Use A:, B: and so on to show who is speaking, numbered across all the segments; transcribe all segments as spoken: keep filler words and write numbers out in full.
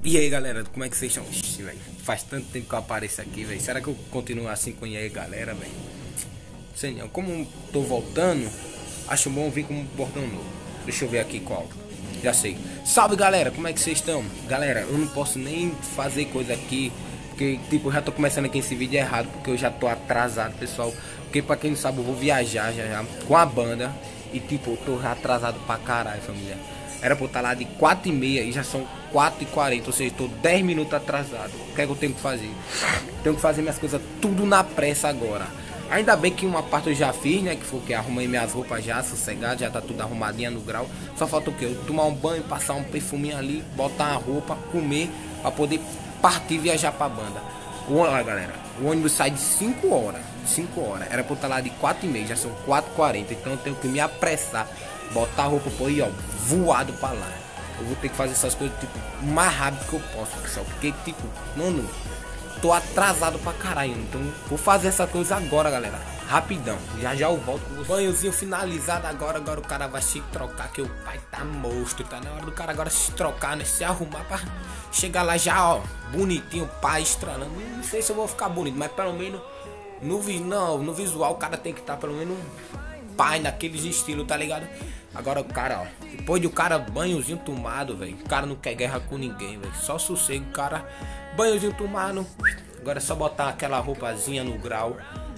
A: E aí galera, como é que vocês estão? Ixi, véio, faz tanto tempo que eu apareço aqui, velho. Será que eu continuo assim com e aí galera, velho? Sei não, como tô voltando, acho bom vir com um bordão novo. Deixa eu ver aqui qual. Já sei. Salve galera, como é que vocês estão? Galera, eu não posso nem fazer coisa aqui, porque tipo, eu já tô começando aqui esse vídeo errado, porque eu já tô atrasado, pessoal. Porque pra quem não sabe, eu vou viajar já, já com a banda. E tipo, eu tô atrasado pra caralho, família. Era pra eu estar lá de quatro e meia e já são quatro e quarenta, ou seja, estou dez minutos atrasado. O que é que eu tenho que fazer? Tenho que fazer minhas coisas tudo na pressa agora. Ainda bem que uma parte eu já fiz, né? Que foi que arrumei minhas roupas já, sossegado, já tá tudo arrumadinha no grau. Só falta o que? Eu tomar um banho, passar um perfuminho ali, botar uma roupa, comer, pra poder partir e viajar pra banda. Olha galera, o ônibus sai de cinco horas. cinco horas. Era pra eu estar lá de quatro e meia, já são quatro e quarenta. Então eu tenho que me apressar, botar a roupa por aí, ó, voado pra lá. Eu vou ter que fazer essas coisas tipo o mais rápido que eu posso, pessoal. Porque tipo, mano, tô atrasado pra caralho. Então vou fazer essa coisa agora, galera. Rapidão. Já já eu volto com o banhozinho finalizado agora. Agora o cara vai se trocar, que o pai tá monstro. Tá na hora do cara agora se trocar, né? Se arrumar pra chegar lá já, ó, bonitinho, pai estranando. Não sei se eu vou ficar bonito, mas pelo menos no, não, no visual o cara tem que estar tá, pelo menos pai naqueles estilos, tá ligado? Agora o cara, ó, depois do cara banhozinho tomado, velho, o cara não quer guerra com ninguém, velho, só sossego, cara, banhozinho tomado. Agora é só botar aquela roupazinha no grau,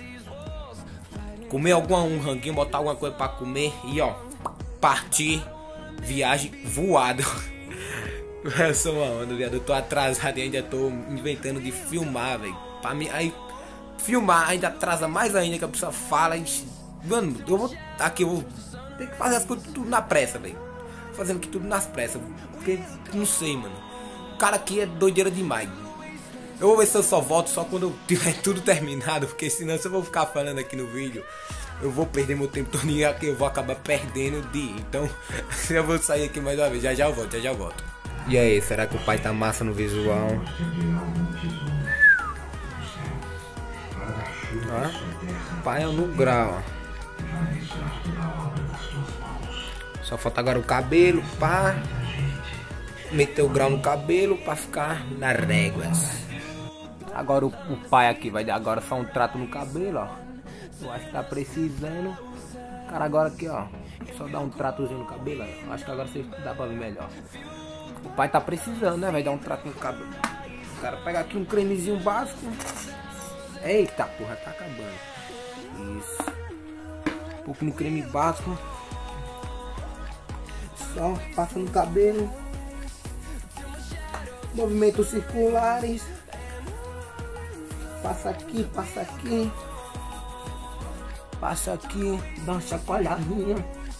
A: comer algum um ranguinho, botar alguma coisa pra comer e ó, partir, viagem voado. Eu sou uma onda, viado, eu tô atrasado e ainda tô inventando de filmar, velho, pra mim, aí filmar ainda atrasa mais ainda, que a pessoa fala e, mano, eu vou, aqui eu vou ter que fazer as coisas tudo na pressa, velho. Fazendo aqui tudo nas pressas. Porque, não sei, mano. O cara aqui é doideira demais. Eu vou ver se eu só volto só quando eu tiver tudo terminado. Porque senão, se eu vou ficar falando aqui no vídeo, eu vou perder meu tempo todo e aqui eu vou acabar perdendo o dia. Então, eu vou sair aqui mais uma vez. Já já eu volto, já já eu volto. E aí, será que o pai tá massa no visual? Ó, pai é no grau, ó. Só falta agora o cabelo, pá. Meter o grau no cabelo pra ficar nas réguas. Agora o, o pai aqui vai dar agora só um trato no cabelo, ó. Eu acho que tá precisando. Cara, agora aqui, ó, só dá um tratozinho no cabelo, ó. Eu acho que agora você dá pra ver melhor. O pai tá precisando, né? Vai dar um trato no cabelo. O cara pega aqui um cremezinho básico. Eita porra, tá acabando. Isso. Um pouco no creme básico. Só passa no cabelo. Movimentos circulares. Passa aqui, passa aqui. Passa aqui, dá uma chacoalhadinha.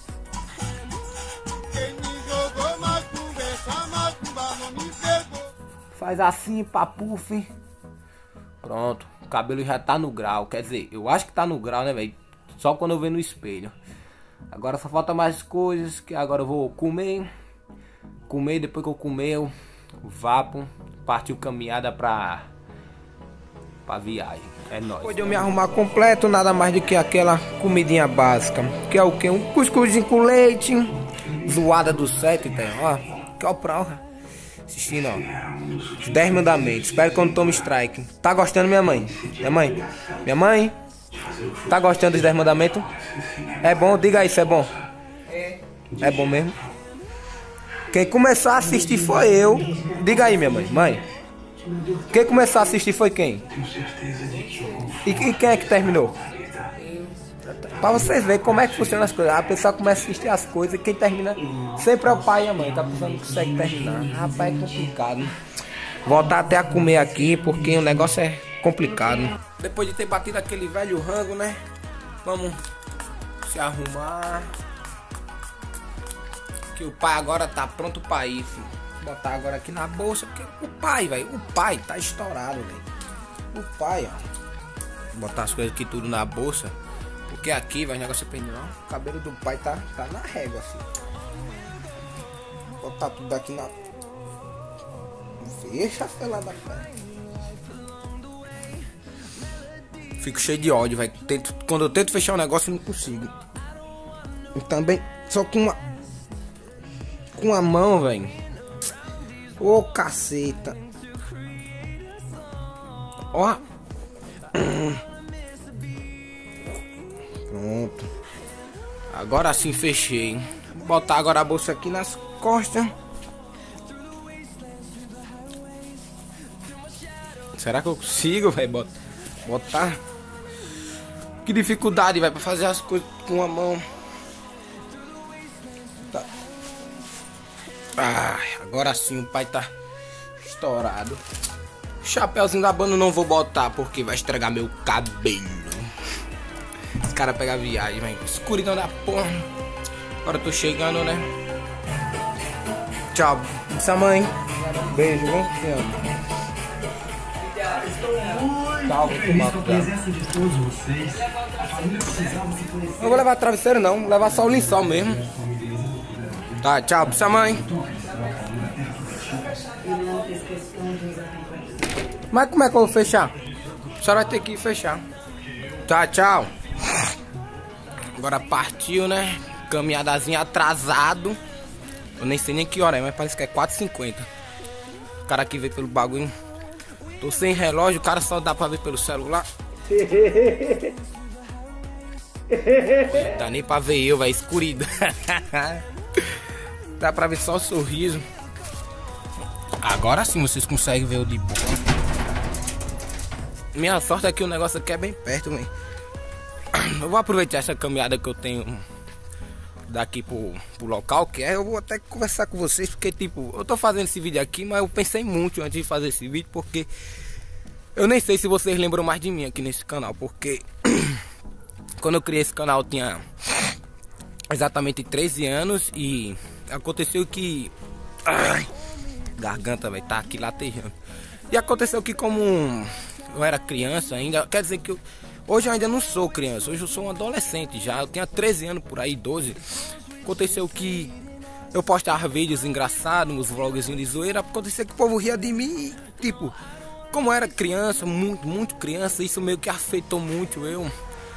A: Faz assim, papuf. Pronto, o cabelo já tá no grau. Quer dizer, eu acho que tá no grau, né, velho? Só quando eu ver no espelho. Agora só falta mais coisas, que agora eu vou comer. Comer, depois que eu comer, eu vapo. Partiu caminhada pra, pra viagem. É nóis. Depois de eu me arrumar completo, nada mais do que aquela comidinha básica. Que é o que? Um cuscuzinho com leite. Zoada do sete, tem, ó. Que é o prova. Assistindo, ó. Os dez mandamentos. Espero que eu não tome strike. Tá gostando, minha mãe? Minha mãe? Minha mãe? Tá gostando dos dez mandamentos? É bom? Diga aí se é bom. É. É bom mesmo? Quem começou a assistir foi eu. Diga aí, minha mãe. Mãe. Quem começou a assistir foi quem? E quem é que terminou? Pra vocês verem como é que funciona as coisas. A pessoa começa a assistir as coisas e quem termina sempre é o pai e a mãe. Tá pensando que não consegue terminar. Rapaz, é complicado. Voltar até a comer aqui porque o negócio é complicado. Depois de ter batido aquele velho rango, né? Vamos se arrumar. Que o pai agora tá pronto pra ir, filho. Vou botar agora aqui na bolsa. Porque o pai, velho. O pai tá estourado, velho. O pai, ó. Vou botar as coisas aqui tudo na bolsa. Porque aqui, vai, o negócio é pneu. O cabelo do pai tá, tá na régua, assim. Vou botar tudo aqui na. Fecha a felada, velho. Fico cheio de ódio, velho. Quando eu tento fechar o negócio, eu não consigo. E também, só com uma. Com a mão, velho. Ô, caceta. Ó. Pronto. Agora sim fechei. Vou botar agora a bolsa aqui nas costas. Será que eu consigo, velho? Botar? Que dificuldade, vai, pra fazer as coisas com a mão. Tá. Ai, agora sim o pai tá estourado. Chapéuzinho da banda não vou botar porque vai estragar meu cabelo. Os caras pegam a viagem, velho. Escuridão da porra. Agora eu tô chegando, né? Tchau. Essa mãe. Beijo, viu? Te amo. Tchau, vou tomar cuidado. Não vou levar travesseiro não, vou levar só o lençol mesmo. Tá, tchau, pra sua mãe. Mas como é que eu vou fechar? A senhora vai ter que fechar. Tá, tchau. Agora partiu, né? Caminhadazinha atrasado. Eu nem sei nem que hora é, mas parece que é quatro e cinquenta. O cara aqui veio pelo bagulho. Tô sem relógio, o cara só dá pra ver pelo celular. Dá nem pra ver eu, velho, escuridão. Dá pra ver só o sorriso. Agora sim vocês conseguem ver o de boa. Minha sorte é que o negócio aqui é bem perto, velho. Eu vou aproveitar essa caminhada que eu tenho daqui pro, pro local, que é, eu vou até conversar com vocês, porque tipo, eu tô fazendo esse vídeo aqui, mas eu pensei muito antes de fazer esse vídeo, porque eu nem sei se vocês lembram mais de mim aqui nesse canal, porque quando eu criei esse canal eu tinha exatamente treze anos e aconteceu que... Ai, garganta, velho, tá aqui latejando. E aconteceu que como eu era criança ainda, quer dizer que eu, hoje eu ainda não sou criança, hoje eu sou um adolescente já, eu tinha treze anos por aí, doze. Aconteceu que eu postava vídeos engraçados, uns vlogzinhos de zoeira, aconteceu que o povo ria de mim e, tipo, como eu era criança, muito, muito criança, isso meio que afetou muito eu.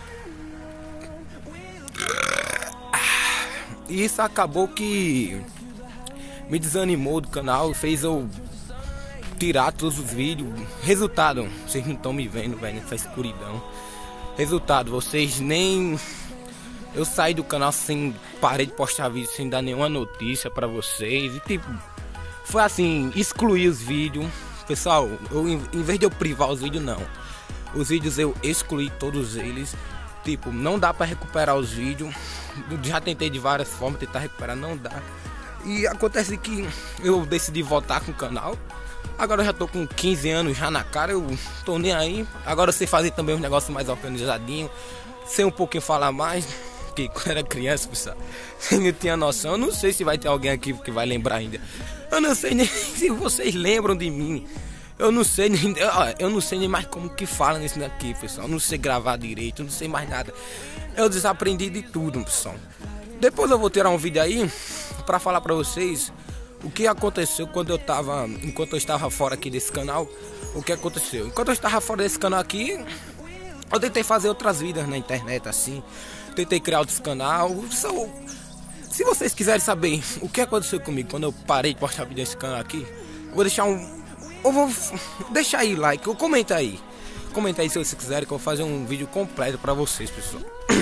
A: E isso acabou que me desanimou do canal, fez eu tirar todos os vídeos. Resultado, vocês não estão me vendo, velho, nessa escuridão. Resultado, vocês nem... Eu saí do canal sem... Parei de postar vídeo sem dar nenhuma notícia pra vocês. E tipo, foi assim, excluí os vídeos. Pessoal, eu, em vez de eu privar os vídeos, não. Os vídeos eu excluí todos eles. Tipo, não dá pra recuperar os vídeos. Eu já tentei de várias formas tentar recuperar, não dá. E acontece que eu decidi voltar com o canal. Agora eu já tô com quinze anos já na cara, eu tô nem aí. Agora eu sei fazer também um negócio mais organizadinho. Sei um pouquinho falar mais. Que quando era criança, pessoal, eu não tinha noção. Eu não sei se vai ter alguém aqui que vai lembrar ainda. Eu não sei nem se vocês lembram de mim. Eu não sei nem, eu não sei nem mais como que fala nisso daqui, pessoal. Eu não sei gravar direito, eu não sei mais nada. Eu desaprendi de tudo, pessoal. Depois eu vou tirar um vídeo aí pra falar pra vocês o que aconteceu quando eu tava, enquanto eu estava fora aqui desse canal. O que aconteceu? Enquanto eu estava fora desse canal aqui, eu tentei fazer outras vidas na internet, assim. Tentei criar outros canais. So, se vocês quiserem saber o que aconteceu comigo quando eu parei de postar vídeo nesse canal aqui, eu vou deixar um... Eu vou deixar aí like, ou comenta aí. Comenta aí se vocês quiserem que eu vou fazer um vídeo completo pra vocês, pessoal.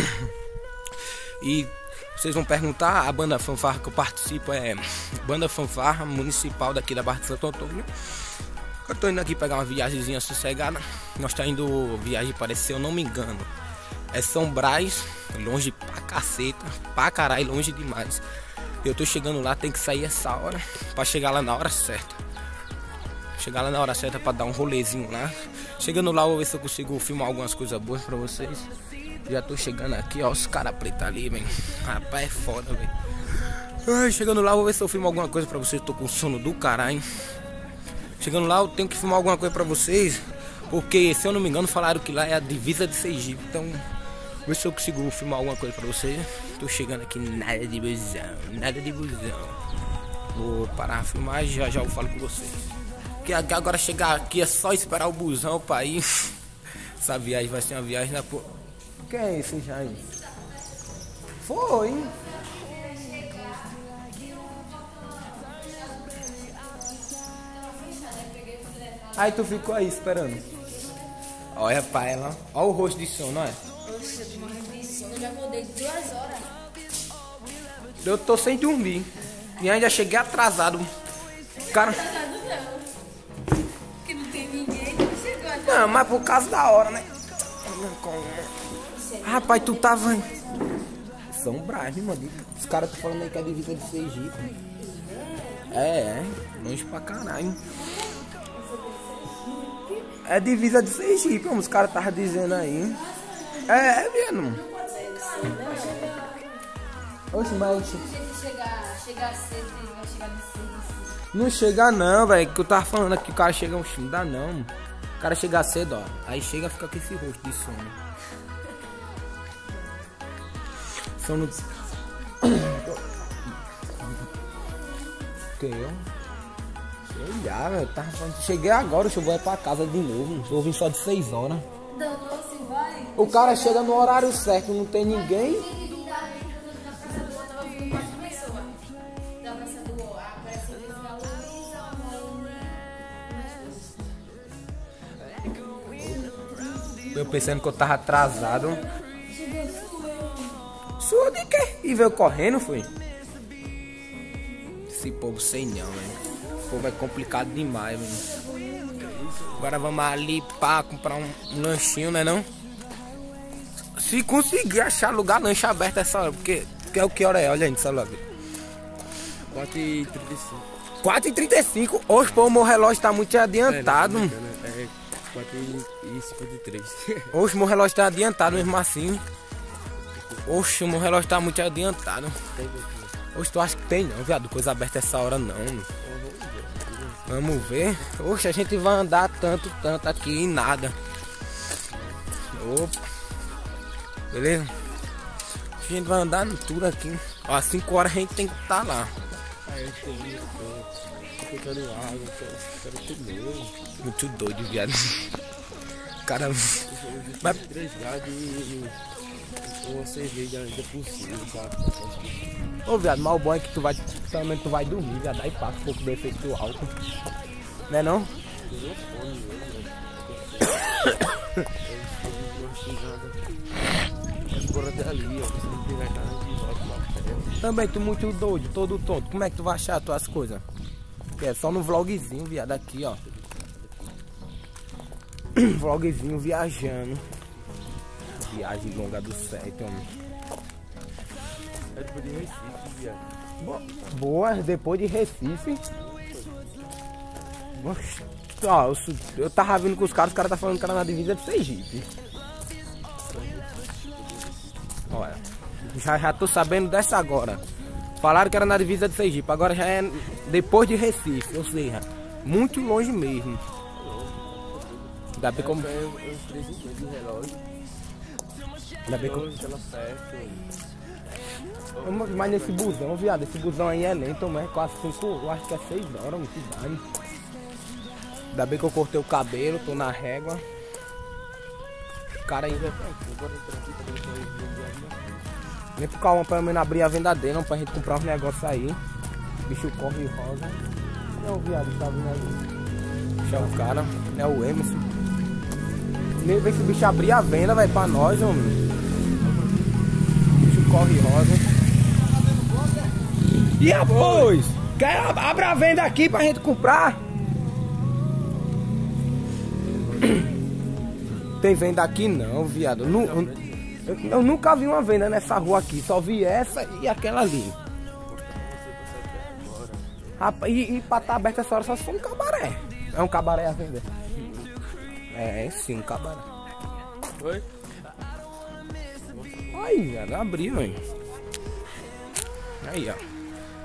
A: E vocês vão perguntar, a banda fanfarra que eu participo é Banda Fanfarra Municipal daqui da Barra de Santo Antônio. Eu tô indo aqui pegar uma viagemzinha sossegada. Nós tá indo viagem, parece, se eu não me engano, é São Brás, longe pra caceta, pra caralho, longe demais. Eu tô chegando lá, tem que sair essa hora pra chegar lá na hora certa. Chegar lá na hora certa pra dar um rolezinho lá. Chegando lá, vou ver se eu consigo filmar algumas coisas boas pra vocês. Já tô chegando aqui, ó, os caras pretos ali, velho. Rapaz, é foda, velho. Chegando lá, vou ver se eu filmo alguma coisa pra vocês. Tô com sono do caralho. Chegando lá, eu tenho que filmar alguma coisa pra vocês. Porque, se eu não me engano, falaram que lá é a divisa de Sergipe. Então, vou ver se eu consigo filmar alguma coisa pra vocês. Tô chegando aqui, nada de busão, nada de busão. Vou parar a filmagem, já já eu falo com vocês. Que agora chegar aqui é só esperar o busão pra ir. Essa viagem vai ser uma viagem na porra. Quem é esse Jair? Foi. Aí tu ficou aí esperando. Olha pra ela. Olha o rosto de sono, olha.
B: Oxe, eu tô morrendo de sono. Eu já acordei duas horas.
A: Eu tô sem dormir. E ainda cheguei atrasado. Cara...
B: Atrasado não. Porque não tem ninguém, não chegou atrasado.
A: Não, mas por causa da hora, né? Rapaz, tu tava... São bravos, mano. Os caras estão falando aí que é divisa de Sergipe. É, é. Longe pra caralho. É divisa de Sergipe, como os caras estavam dizendo aí. É, é mesmo. Oxe, mas...
B: Se chegar, chegar cedo, ele vai chegar de cedo.
A: Não chega não, velho. Que eu tava falando aqui, o cara chega... Não dá não. O cara chega cedo, ó. Aí chega e fica com esse rosto de sono. Sono... Que eu? Sei lá, velho. Tava falando... Cheguei agora, eu vou pra casa de novo. Eu vim só de seis horas.
B: Danou-se, vai.
A: O cara chega no horário certo, não tem ninguém. Eu pensando que eu tava atrasado. Sua de quê? E veio correndo, foi? Esse povo sei não, velho. Esse povo é complicado demais, velho. Agora vamos ali pra comprar um, um lanchinho, né não? Se conseguir achar lugar lanche aberto essa hora, porque, porque é o que hora é? Olha aí no celular.
C: quatro e trinta e cinco.
A: quatro e trinta e cinco? Hoje, pô, o meu relógio tá muito adiantado.
C: É, é quatro e cinquenta e três.
A: Hoje, o meu relógio tá adiantado mesmo assim. Oxe, o meu relógio tá muito adiantado. Hoje tu acha que tem não, viado? Coisa aberta essa hora não. Vamos ver. Oxe, a gente vai andar tanto, tanto aqui e nada. Opa. Beleza? A gente vai andar tudo aqui. Ó, às cinco horas a gente tem que estar lá.
C: Aí eu tô indo, tô ficando água, quero comer.
A: Muito doido, viado. Cara, mas...
C: três gatos e uma cerveja ainda por cima, sabe?
A: Ô, viado, mal bom é que tu vai, também tu vai dormir, viado, aí passa um pouco do efeito do álcool. Né não? Também tu muito doido, todo tonto. Como é que tu vai achar as tuas coisas? É só no vlogzinho, viado, aqui, ó. Vlogzinho viajando. Viagem longa do sete, homem.
C: É depois de Recife, viado.
A: Boa, depois de Recife. Ó, eu, eu tava vindo com os caras, os caras tá falando que era na divisa de Sergipe. Olha, já, já tô sabendo dessa agora. Falaram que era na divisa de Sergipe, agora já é depois de Recife, ou seja, muito longe mesmo. Ainda bem como... Ainda bem como... Mas nesse busão, viado, esse busão aí é lento, mas é quase cinco, eu acho que é seis horas, muito dano. Ainda bem que eu cortei o cabelo, tô na régua. O cara ainda... Vem pro calma pra mim abrir a venda dele, não, pra gente comprar uns negócios aí. Bicho corre rosa. É o viado que tá vindo aí. Deixa o cara, é o Emerson. Nem ver se o bicho abrir a venda, vai pra nós, homem. Bicho corre rosa. E após? Quer abrir a venda aqui pra gente comprar? Tem venda aqui não, viado. Eu, eu, eu nunca vi uma venda nessa rua aqui. Só vi essa e aquela ali. Rapaz, e, e pra estar tá aberta essa hora só se for um cabaré. É um cabaré a vender. É, sim, um cabaré.
C: Oi?
A: Aí, velho, abriu, hein? Aí, ó.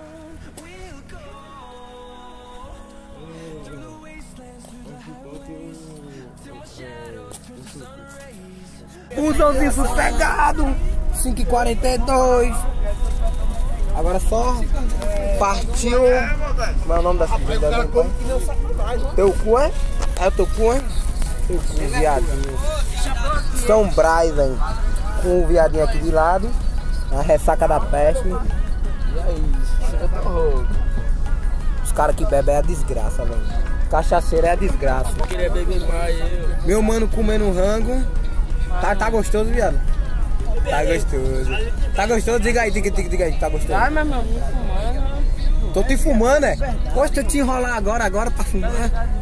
A: Busãozinho sossegado. cinco e quarenta e dois. Agora só partiu. Como é o nome da cidade? Teu cu é? É o teu cu, é? Teu cu, viadinho. São Brás, velho. Com o viadinho aqui de lado. A ressaca da peste. E aí, os caras que bebem é a desgraça, velho. Cachaceiro é a desgraça.
C: Eu queria beber mais, eu.
A: Meu mano comendo rango. Tá, tá gostoso, viado? Tá gostoso. Tá gostoso? Diga aí, diga, diga, diga aí, tá gostoso.
C: Ai, meu irmão, me fumando.
A: Tô te fumando, é? Gosto de te enrolar agora, agora pra fumar.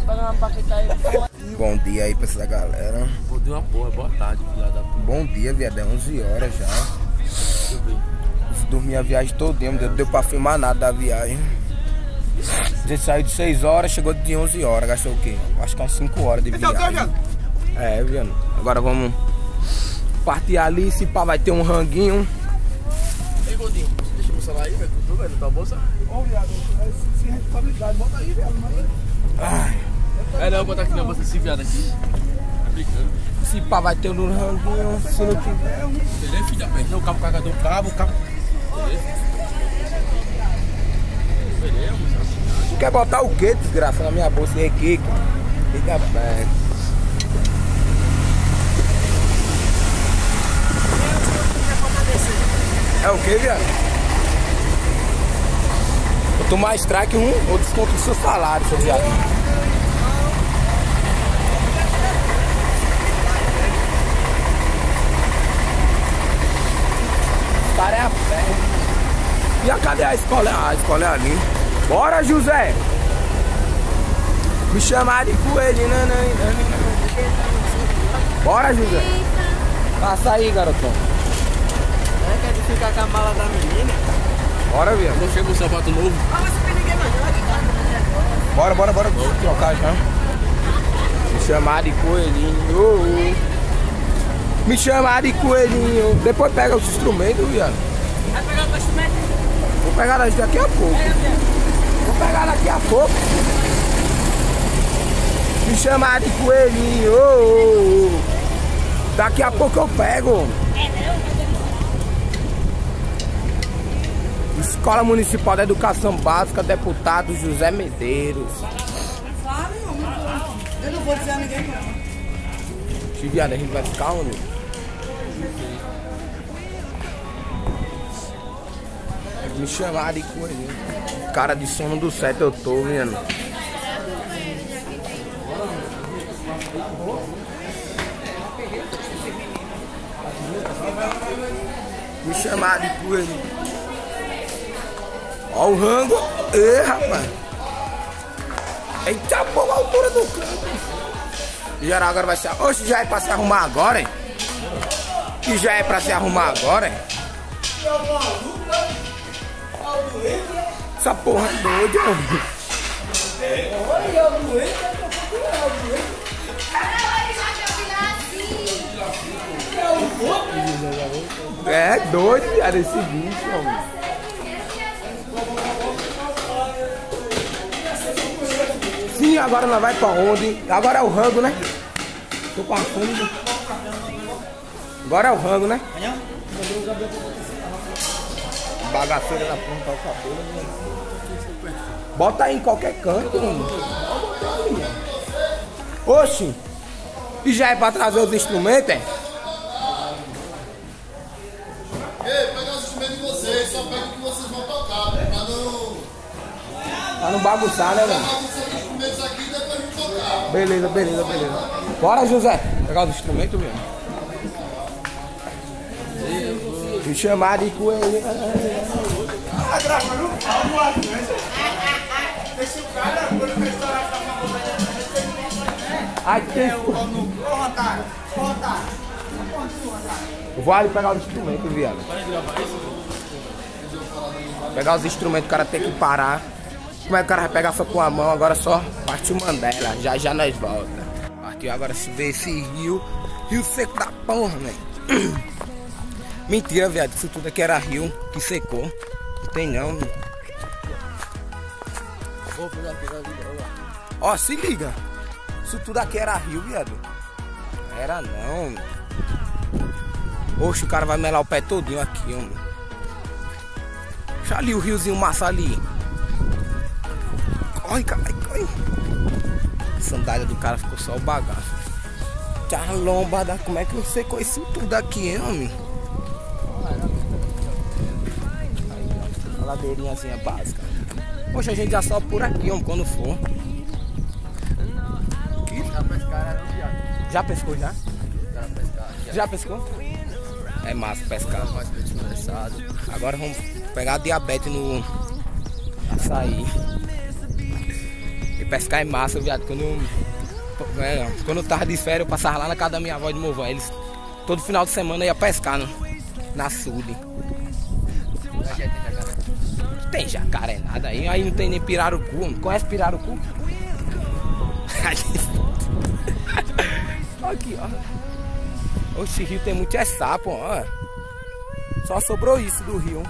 A: Bom dia aí pra essa galera.
C: Vou dar uma porra, boa tarde, filha da puta.
A: Bom dia, viado, é onze horas já. Dormi a viagem todinha, não deu, deu pra filmar nada da viagem. A gente saiu de seis horas, chegou de onze horas, gastou o quê? Acho que umas cinco horas de viagem. É, viado. Agora vamos partir ali, se pá vai ter um ranguinho.
C: Ei, Godinho, deixa o celular aí, velho, tu, velho, tá bolsa? Ô, viado, sem responsabilidade, bota aí, viado.
A: Ai.
C: É não, botar aqui na bolsa esse viado aqui. Tá brincando.
A: Se pá vai ter um ranguinho, se não tiver...
C: Beleza, filho da perna, o cabo carregador, o cabo, o cabo... Beleza? Beleza, moça.
A: Tu quer botar o quê, desgraça, na minha bolsa aí, Kiko? Fica perto. É o que, viado? Eu tomo mais strike um, ou desconto do seu salário, seu viado. Cara é a pé. E a cadê a escola? Ah, a escola é ali. Bora, José! Me chamar de coelho, nanãe. Bora, José! Passa aí, garotão.
C: É, quer de ficar com a mala da menina?
A: Bora, viado.
C: Não chega um sapato novo.
B: Ah, mas você ninguém mais
A: Bora, bora, bora. Vou trocar já. Me chamar de coelhinho. Me chamar de coelhinho. Depois pega os instrumentos, viado.
B: vai pegar o instrumento?
A: Vou pegar daqui a pouco. Vou pegar daqui a pouco. Me chamar de coelhinho. Daqui a pouco eu pego. Escola Municipal de Educação Básica, deputado José Medeiros.
B: Fala, não. Eu não vou dizer a ninguém não.
A: Que viado, a gente vai ficar onde? Me chamar de coelhinho. Cara de sono do set eu tô, vendo. Me chamar de coelhinho. Ó o rango. Ê, rapaz. Eita, boa a altura do campo. Geral agora vai ser. Oxe, já é pra se arrumar agora, hein? Que já é pra se arrumar agora, hein? Essa porra é doida, homem. É doido, viado, esse bicho, homem. Sim, agora nós vai pra onde? Agora é o rango, né? Tô passando. Agora é o rango, né? Bagaceira na ponta, o cabelo. Né? Bota aí em qualquer canto, mano. Oxi! E já é pra trazer os instrumentos, é?
D: Ei, pega os instrumentos de vocês, só pega o que vocês vão tocar, pra não...
A: Pra não bagunçar, né, mano?
D: bagunçar os instrumentos aqui e depois não tocar.
A: Beleza, beleza, beleza. Bora, José. Pegar os instrumentos mesmo. Me chamar de coelho.
D: Ah, gravando alguma coisa. Deixa o cara, quando vai estourar pra
A: Ai, tem...
D: Ô, Rotário, Rotário.
A: Eu vou ali pegar os instrumentos, viado. Pegar os instrumentos, o cara tem que parar. Como é que o cara vai pegar só com a mão? Agora só partiu Mandela. Já já nós volta. Partiu agora se vê esse rio. Rio seco da porra, velho. Mentira, viado. Isso tudo aqui era rio que secou. Não tem não. Ó, se liga. Isso tudo aqui era rio, viado. Era não. Oxe, o cara vai melar o pé todinho aqui, homem. Deixa ali o riozinho massa ali. Corre, caralho, corre. A sandália do cara ficou só o bagaço. Tchau, lombada. Como é que eu secou isso tudo aqui, hein, homem? Uma ladeirinhazinha básica. Poxa, a gente já sobe por aqui, homem, quando for. Já pescou já?
C: Cara, pescar.
A: Já pescou? É massa pescar.
C: Mais peixe condensado.
A: Agora vamos pegar diabetes no açaí. E pescar é massa, viado. Quando eu, é, quando eu tava de férias, eu passava lá na casa da minha avó de Movão. Eles, todo final de semana, ia pescar no, na açude. Tem jacaré nada aí, aí não tem nem pirarucu. Conhece pirarucu? Aqui, ó. Oxe, rio tem muito é sapo, ó. Só sobrou isso do rio.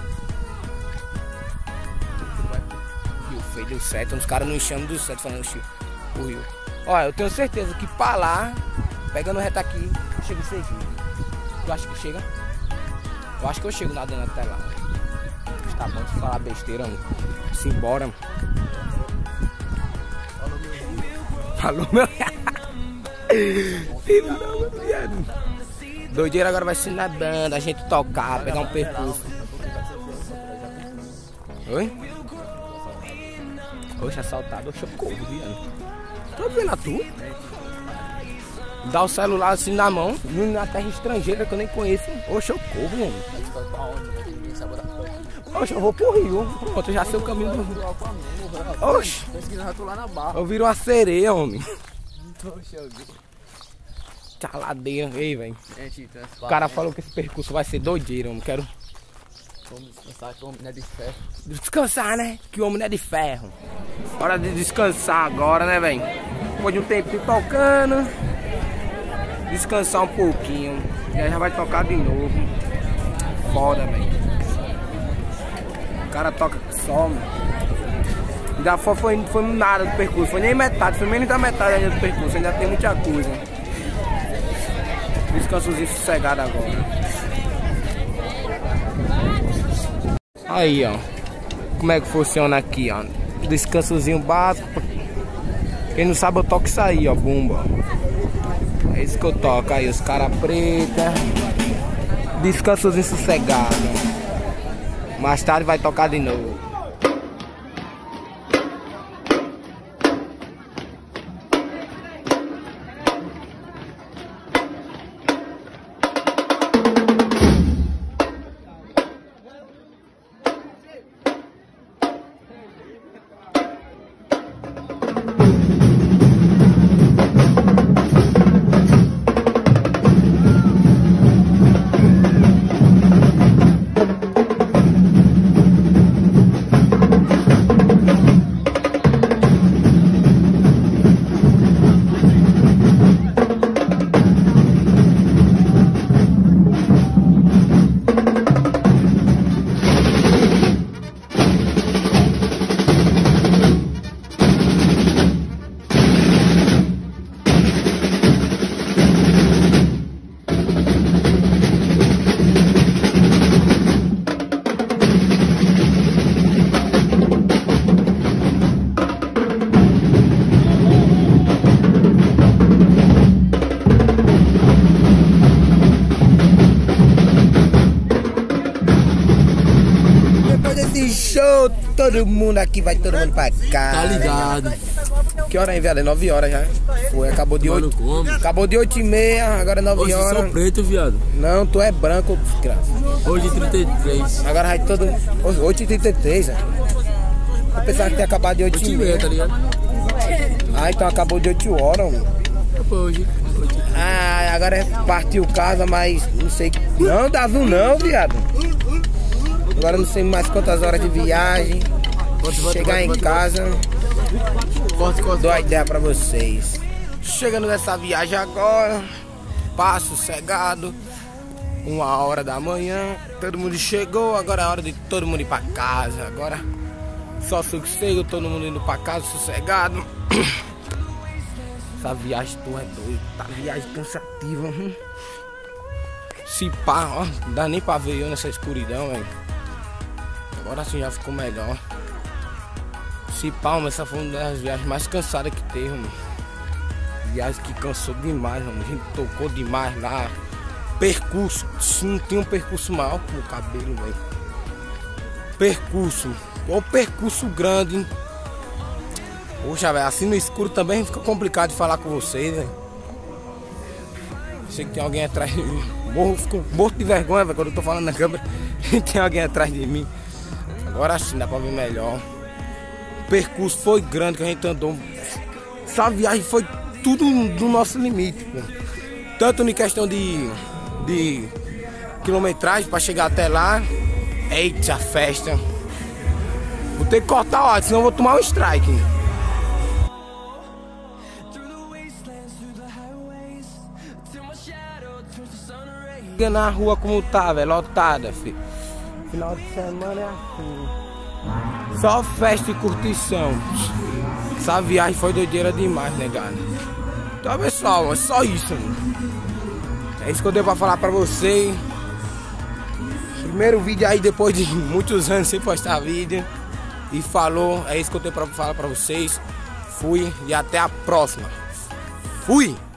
A: Rio feio, deu certo. Os caras não chamam do certo falando o rio. Olha, eu tenho certeza que pra lá, pegando reta aqui, chega em Sergipe. Tu acha que chega? Eu acho que eu chego nadando até lá. Tá bom de falar besteira, mano. Simbora, mano. Falou, meu. Filho da mano. Doideira agora vai ser nadando, a gente tocar, pegar um percurso. Oi? Oxe, assaltado, oxe, eu corro, viado. Tô vendo a tu? Dá o celular assim na mão, na terra estrangeira que eu nem conheço. Oxe, eu corro, mano. Oxe, eu vou pro rio. Pronto, eu já sei o caminho do rio. Oxe, eu viro uma sereia, homem. Tá ladeira, ei, velho. O cara falou que esse percurso vai ser doideiro, homem. Quero.
C: Vamos descansar, que o homem não é de ferro.
A: Descansar, né? Que o homem não é de ferro. Hora de descansar agora, né, velho? Depois de um tempinho tocando. Descansar um pouquinho. E aí já vai tocar de novo. Foda, velho. O cara toca só, mano. Ainda foi, foi, foi nada do percurso, foi nem metade, foi menos da metade ainda do percurso, ainda tem muita coisa. Descansozinho sossegado agora. Aí, ó. Como é que funciona aqui, ó. Descansozinho básico. Quem não sabe eu toco isso aí, ó, bumba. É isso que eu toco aí, os caras preta. Descansozinho sossegado. Mais tarde vai tocar de novo. Show, todo mundo aqui, vai todo mundo pra cá.
C: Tá ligado.
A: Que hora é, viado? É nove horas já. Foi, acabou de oito. Acabou de oito e meia, agora é nove horas.
C: Eu sou preto, viado.
A: Não, tu é branco, desgraça.
C: Hoje trinta e três.
A: Agora vai todo. oito e trinta e três, né? Eu pensava que tinha acabado de oito e meia,
C: tá ligado?
A: Ah, então acabou de oito horas, mano.
C: Hoje.
A: Ah, agora é partiu casa, mas não sei. Não, dá azul não, viado. Agora não sei mais quantas horas de viagem. Chegar em casa, dou a ideia pra vocês. Chegando nessa viagem agora, passo sossegado, uma hora da manhã, todo mundo chegou, agora é hora de todo mundo ir pra casa. Agora só sossego, todo mundo indo pra casa, sossegado. Essa viagem tu é doido, tá viagem cansativa. Hum. Se pá, ó, não dá nem pra ver eu nessa escuridão, velho. Agora sim já ficou melhor. Se pá, essa foi uma das viagens mais cansadas que teve, mano. Viagem que cansou demais, mano. A gente tocou demais lá. Percurso, sim, tinha um percurso maior com o cabelo, velho. Percurso, o percurso grande, hein? Poxa, velho, assim no escuro também fica complicado de falar com vocês, velho.
E: Sei que tem alguém atrás de mim. Morro, fico morto de vergonha, velho, quando eu tô falando na câmera. Tem alguém atrás de mim. Agora sim dá pra ver melhor. O percurso foi grande que a gente andou. Essa viagem foi tudo do nosso limite, pô. Tanto em questão de, de quilometragem pra chegar até lá. Eita, festa. Vou ter que cortar o áudio, senão eu vou tomar um strike. Na rua como tá, velho, lotada, filho. Final de semana é assim. Só festa e curtição. Essa viagem foi doideira demais, né, cara? Então, pessoal, é só isso, mano. É isso que eu dei pra falar pra vocês. Primeiro vídeo aí depois de muitos anos sem postar vídeo. E falou, é isso que eu tenho pra falar pra vocês. Fui e até a próxima. Fui!